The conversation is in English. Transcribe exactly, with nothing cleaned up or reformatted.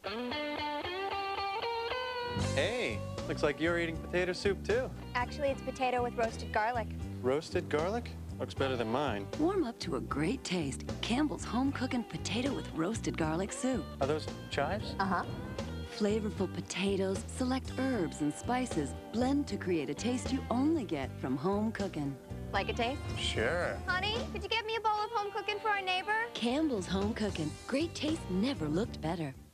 Hey, looks like you're eating potato soup too. Actually, it's potato with roasted garlic. Roasted garlic? Looks better than mine. Warm up to a great taste. Campbell's home cooking potato with roasted garlic soup. Are those chives? Uh-huh. Flavorful potatoes, select herbs and spices, blend to create a taste you only get from home cooking. Like a taste? Sure. Honey, could you get me a bowl of home cooking for our neighbor? Campbell's home cooking. Great taste never looked better.